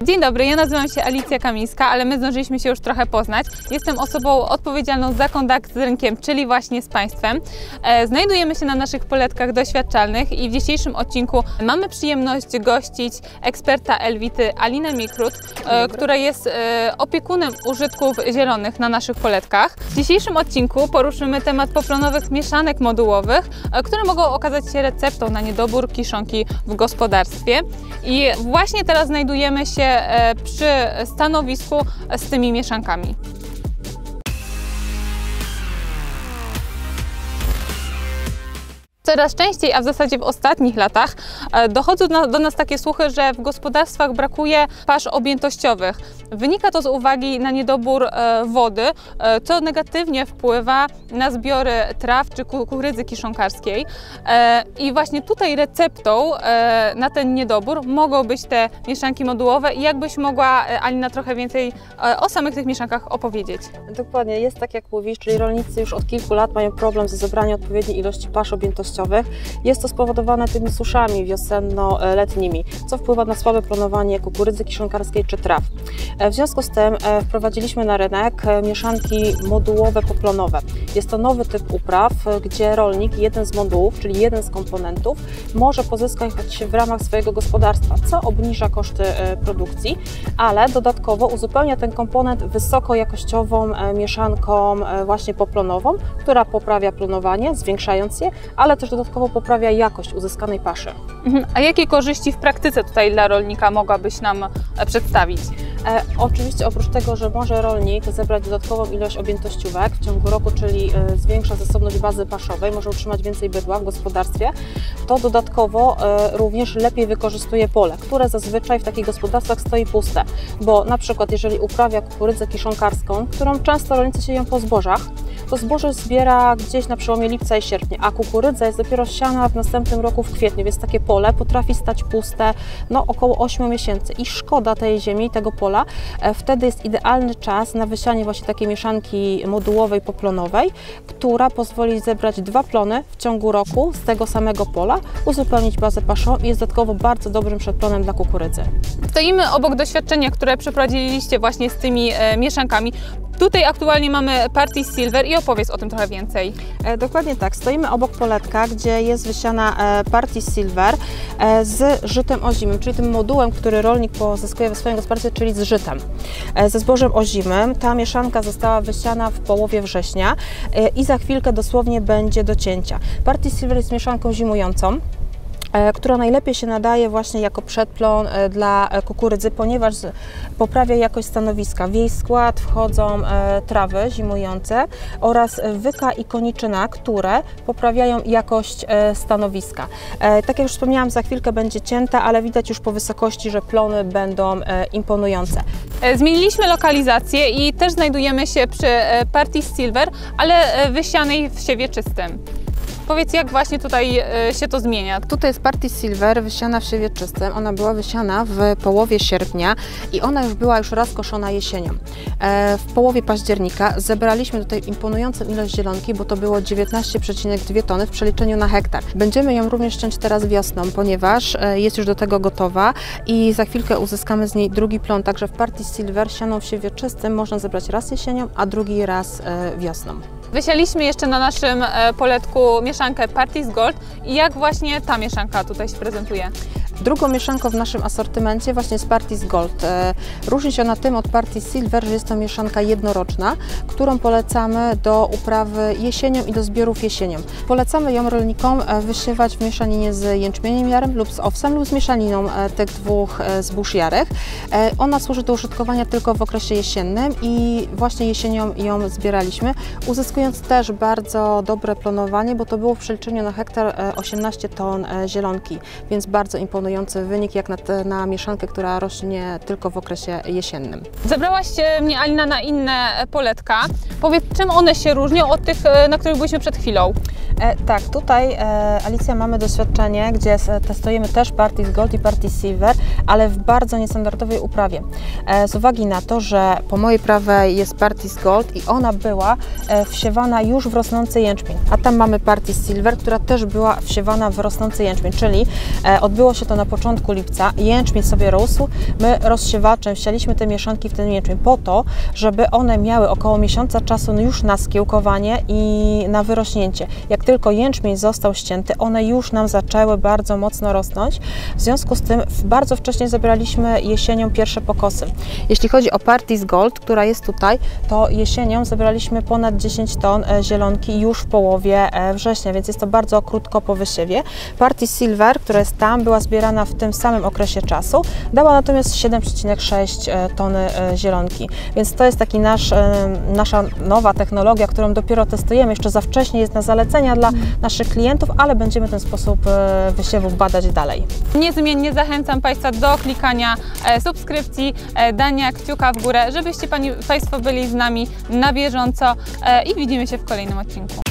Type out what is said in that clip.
Dzień dobry, ja nazywam się Alicja Kamińska, ale my zdążyliśmy się już trochę poznać. Jestem osobą odpowiedzialną za kontakt z rynkiem, czyli właśnie z Państwem. Znajdujemy się na naszych poletkach doświadczalnych i w dzisiejszym odcinku mamy przyjemność gościć eksperta Elwity Alinę Mikrut, która jest opiekunem użytków zielonych na naszych poletkach. W dzisiejszym odcinku poruszymy temat poplonowych mieszanek modułowych, które mogą okazać się receptą na niedobór kiszonki w gospodarstwie. I właśnie teraz znajdujemy się przy stanowisku z tymi mieszankami. Coraz częściej, a w zasadzie w ostatnich latach, dochodzą do nas takie słuchy, że w gospodarstwach brakuje pasz objętościowych. Wynika to z uwagi na niedobór wody, co negatywnie wpływa na zbiory traw czy kukurydzy kiszonkarskiej. I właśnie tutaj receptą na ten niedobór mogą być te mieszanki modułowe. I jakbyś mogła, Alina, trochę więcej o samych tych mieszankach opowiedzieć? Dokładnie, jest tak jak mówisz, czyli rolnicy już od kilku lat mają problem ze zebraniem odpowiedniej ilości pasz objętościowych. Jest to spowodowane tymi suszami wiosenno-letnimi, co wpływa na słabe planowanie kukurydzy kiszonkarskiej czy traw. W związku z tym wprowadziliśmy na rynek mieszanki modułowe poplonowe. Jest to nowy typ upraw, gdzie rolnik jeden z modułów, czyli jeden z komponentów, może pozyskać w ramach swojego gospodarstwa, co obniża koszty produkcji, ale dodatkowo uzupełnia ten komponent wysokojakościową mieszanką właśnie poplonową, która poprawia plonowanie, zwiększając je, ale też dodatkowo poprawia jakość uzyskanej paszy. A jakie korzyści w praktyce tutaj dla rolnika mogłabyś nam przedstawić? Oczywiście oprócz tego, że może rolnik zebrać dodatkową ilość objętościówek w ciągu roku, czyli zwiększa zasobność bazy paszowej, może utrzymać więcej bydła w gospodarstwie, to dodatkowo również lepiej wykorzystuje pole, które zazwyczaj w takich gospodarstwach stoi puste, bo na przykład jeżeli uprawia kukurydzę kiszonkarską, którą często rolnicy sieją po zbożach, to zboże zbiera gdzieś na przełomie lipca i sierpnia, a kukurydza jest dopiero siana w następnym roku w kwietniu, więc takie pole potrafi stać puste około 8 miesięcy i szkoda tej ziemi, tego pola. Wtedy jest idealny czas na wysianie właśnie takiej mieszanki modułowej, poplonowej, która pozwoli zebrać 2 plony w ciągu roku z tego samego pola, uzupełnić bazę paszową i jest dodatkowo bardzo dobrym przedplonem dla kukurydzy. Stoimy obok doświadczenia, które przeprowadziliście właśnie z tymi mieszankami. Tutaj aktualnie mamy Party Silver i opowiedz o tym trochę więcej. Dokładnie tak, stoimy obok poletka, gdzie jest wysiana Party Silver z żytem ozimym, czyli tym modułem, który rolnik pozyskuje we swoim gospodarstwie, czyli z żytem, ze zbożem ozimym. Ta mieszanka została wysiana w połowie września i za chwilkę dosłownie będzie do cięcia. Party Silver jest mieszanką zimującą, która najlepiej się nadaje właśnie jako przedplon dla kukurydzy, ponieważ poprawia jakość stanowiska. W jej skład wchodzą trawy zimujące oraz wyka i koniczyna, które poprawiają jakość stanowiska. Tak jak już wspomniałam, za chwilkę będzie cięta, ale widać już po wysokości, że plony będą imponujące. Zmieniliśmy lokalizację i też znajdujemy się przy Party Silver, ale wysianej w siewie czystym. Powiedz, jak właśnie tutaj się to zmienia? Tutaj jest Party Silver wysiana w siewie czystym. Ona była wysiana w połowie sierpnia i ona już była raz koszona jesienią. W połowie października zebraliśmy tutaj imponującą ilość zielonki, bo to było 19,2 tony w przeliczeniu na hektar. Będziemy ją również ciąć teraz wiosną, ponieważ jest już do tego gotowa i za chwilkę uzyskamy z niej drugi plon. Także w Party Silver sianą w siewie czystym można zebrać raz jesienią, a drugi raz wiosną. Wysialiśmy jeszcze na naszym poletku mieszankę Party's Gold i jak właśnie ta mieszanka tutaj się prezentuje? Drugą mieszanką w naszym asortymencie właśnie jest Party's Gold. Różni się ona tym od Party Silver, że jest to mieszanka jednoroczna, którą polecamy do uprawy jesienią i do zbiorów jesienią. Polecamy ją rolnikom wysiewać w mieszaninie z jęczmieniem jarym lub z owsem lub z mieszaniną tych dwóch zbóż jarych. Ona służy do użytkowania tylko w okresie jesiennym i właśnie jesienią ją zbieraliśmy, uzyskując też bardzo dobre plonowanie, bo to było w przeliczeniu na hektar 18 ton zielonki, więc bardzo imponujący wynik jak na mieszankę, która rośnie tylko w okresie jesiennym. Zabrałaś mnie, Alina, na inne poletka. Powiedz, czym one się różnią od tych, na których byliśmy przed chwilą? Tak, tutaj Alicja mamy doświadczenie, gdzie testujemy też Party's Gold i Party Silver, ale w bardzo niestandardowej uprawie. Z uwagi na to, że po mojej prawej jest Party's Gold i ona była wsiewana już w rosnący jęczmień, a tam mamy Party Silver, która też była wsiewana w rosnący jęczmień, czyli odbyło się to to na początku lipca, jęczmień sobie rósł, my rozsiewaczem wsialiśmy te mieszanki w ten jęczmień po to, żeby one miały około miesiąca czasu już na skiełkowanie i na wyrośnięcie. Jak tylko jęczmień został ścięty, one już nam zaczęły bardzo mocno rosnąć. W związku z tym bardzo wcześnie zebraliśmy jesienią pierwsze pokosy. Jeśli chodzi o Partis Gold, która jest tutaj, to jesienią zebraliśmy ponad 10 ton zielonki już w połowie września, więc jest to bardzo krótko po wysiewie. Partis Silver, która jest tam, była zbierana w tym samym okresie czasu, dała natomiast 7,6 tony zielonki, więc to jest taki nasza nowa technologia, którą dopiero testujemy, jeszcze za wcześnie jest na zalecenia dla naszych klientów, ale będziemy ten sposób wysiewu badać dalej. Niezmiennie zachęcam Państwa do klikania subskrypcji, dania kciuka w górę, żebyście Państwo byli z nami na bieżąco i widzimy się w kolejnym odcinku.